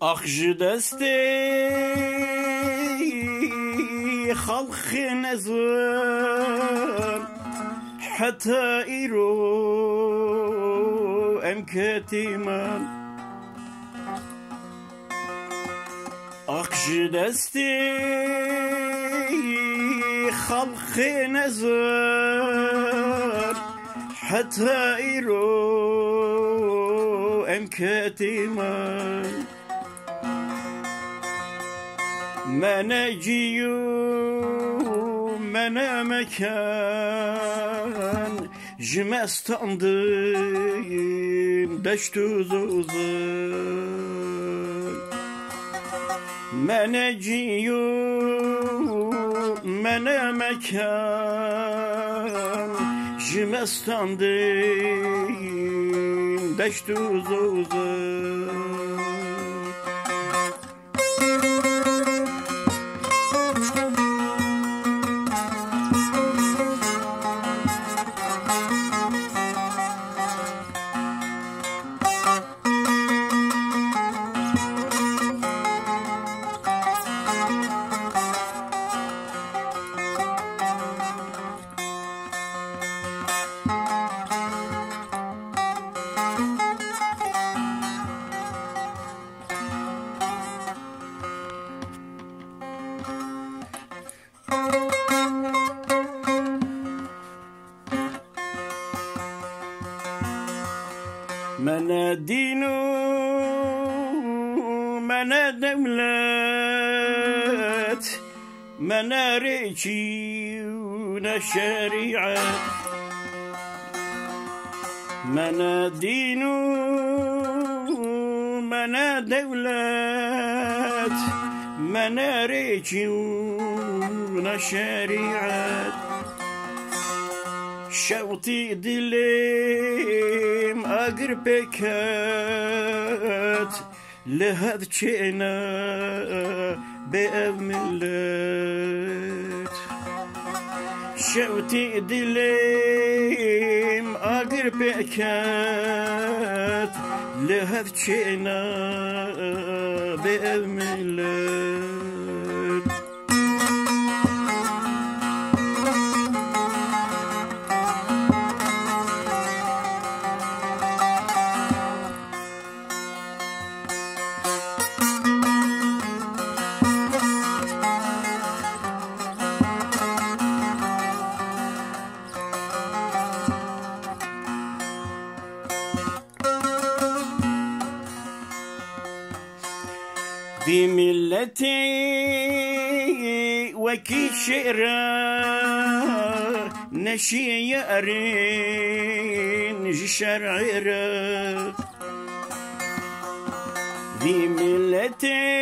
أخج دستي خلق نزور حتى إيرو أمكتمان أخج دستي خلق نزور حتى إيرو أمكتمان مناجيو منا مكان جمستاندم دشتو زوزن مناجيو منا مكان جمستاندم دشتو زوزن منا دينو منا دولات منا ريشي ونا شريعة منا دينو منا دولات منا ريشي ونا شريعة شوطي دليم أقر بكات لهذا شئنا بأملات شوطي دليم أقر بكات لهذا شئنا بأملات في ملتي وكي شئرا نشي يأرين شرعيرا في ملتي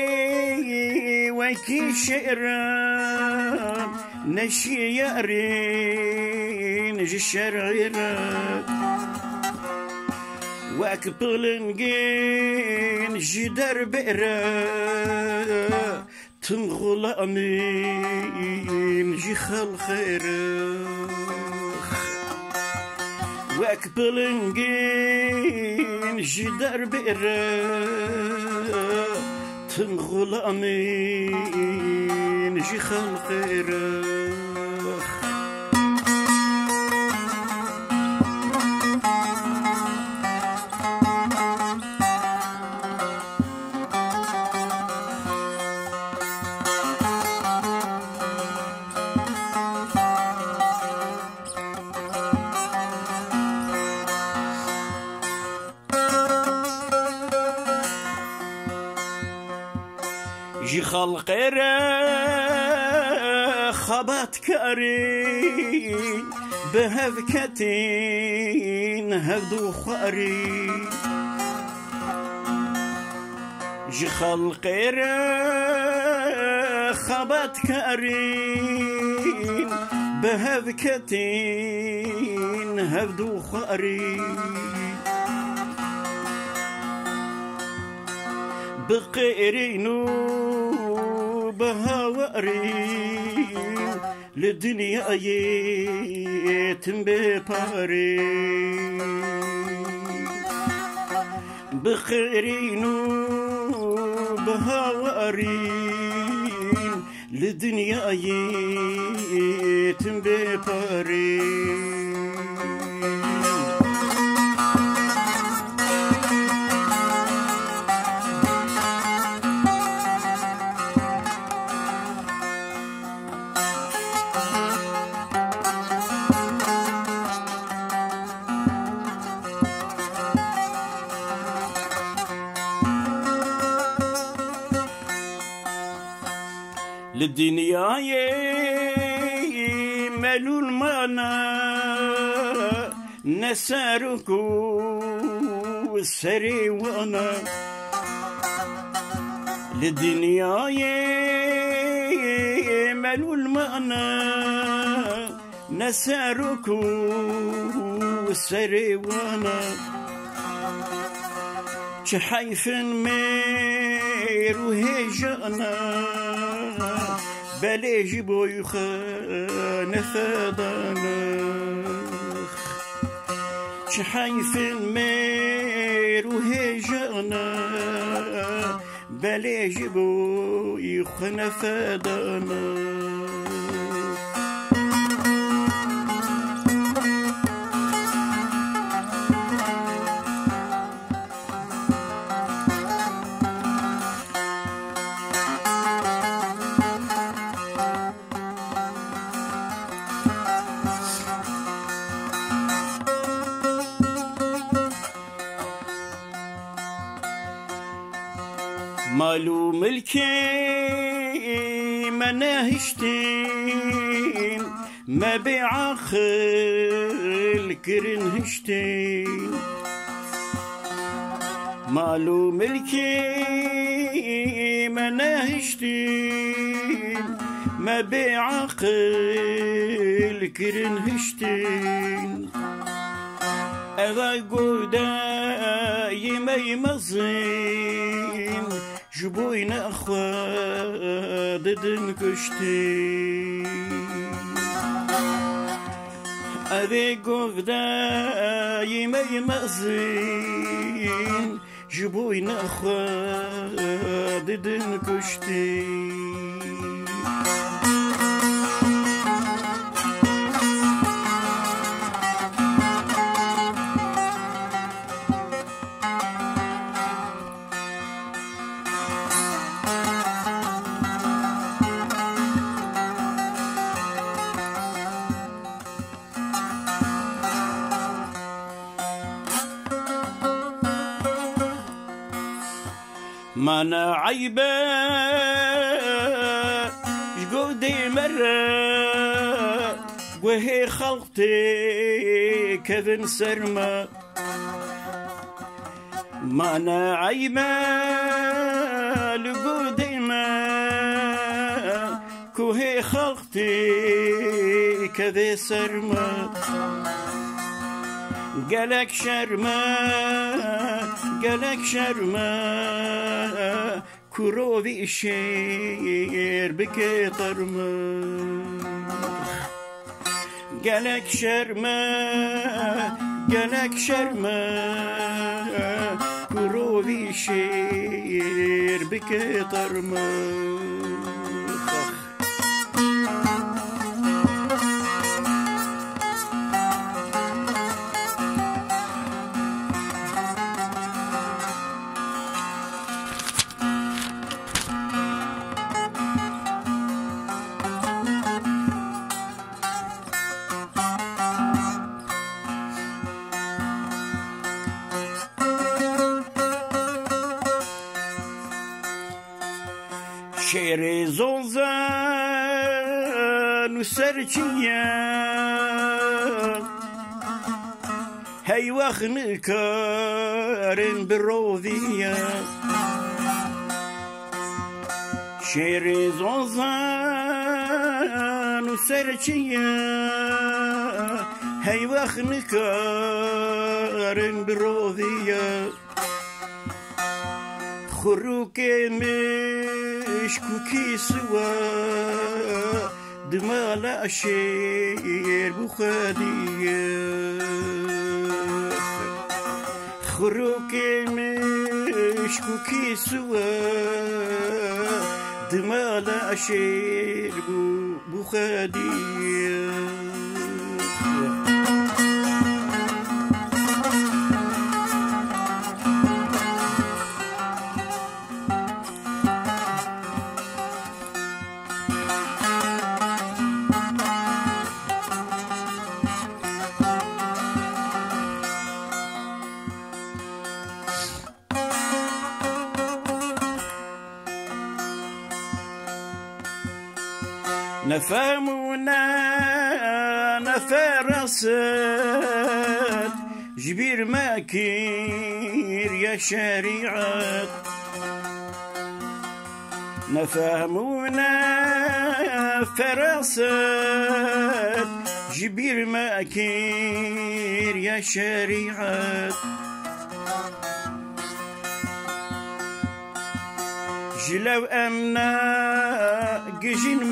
وكي شئرا نشي يأرين شرعيرا وأكبلنجين جدر بئرا تنغل أمين جي خيرا وأكبلنجين جدر بئرا تنغل أمين جي خيرا جي خلقيرا خبات كاري بهفكتين هفدو خاري جي خلقيرا خبات كاري بهفكتين هفدو خاري بقيرينو بهاورين للدنيا يتم بباري بقيرينو بهاورين لدنيا يتم ببارين للدنيا ملول مانا نساركو السري وانا للدنيا ملول مانا نساركو السري وانا شحيف ميرو هجانا بليجي بويخان فدانخ شحيف المير وهجانا بليجي بويخان فدانخ مالو ملكي مناهشتين ما بعقل كرنهشتين مالو ملكي مناهشتين ما بعقل كرنهشتين أذا قودا يمي مزين جبوين أخوة ضدن كشتين أذي قودا يمي مزين جبوين أخوة ضدن كشتين مانا عيبة جودي مرة وهي خلقتي كذن سرما مانا عيبة لجودي ما كوهي خلقتي كذي سرما قالك شرما كروبي شير بكترما قالك شرما كروبي شير بكترما شيري زوزان وسرجيا هاي وخن كارن بالروضية شيري زوزان وسرجيا هاي وخن كارن بالروضية خروك مشكوكي سوا دمال أشير بخادية خروك مشكوكي شكوكي سوا دمال عشير بخادية نفهمونا نفرسات جبير ماكير يا شريعة نفهمونا فرسات جبير ماكير يا شريعة جلو أمنا جيجين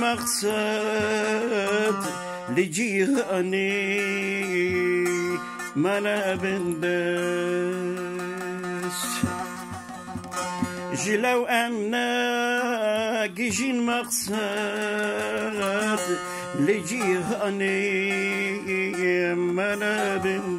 مقصد لجيهاني منا بندس جلو أمنا جيجين مقصد لجيهاني منا بندس